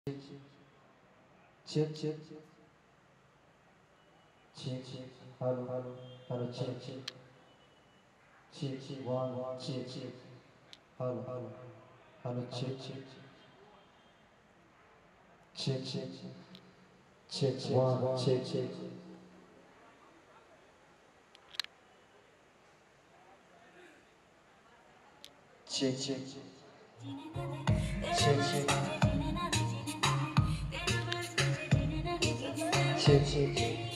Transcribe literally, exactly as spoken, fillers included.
check check check check hello hello hello check check check check one one check check hello hello hello check check check check check check one check check check check check check check check